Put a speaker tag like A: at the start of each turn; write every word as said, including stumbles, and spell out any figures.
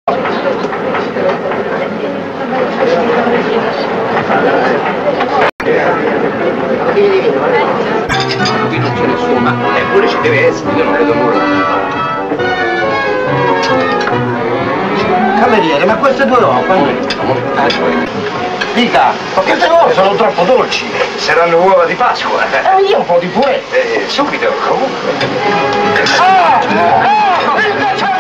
A: Qui non c'è nessuno, ma eppure ci deve essere, io non vedo nulla.
B: Cameriere, ma queste due uova? Dica, ma queste uova sono troppo dolci.
A: Saranno uova di Pasqua.
B: Eh, io un po' di purè.
A: Eh, subito, comunque.
B: Ah! Ah!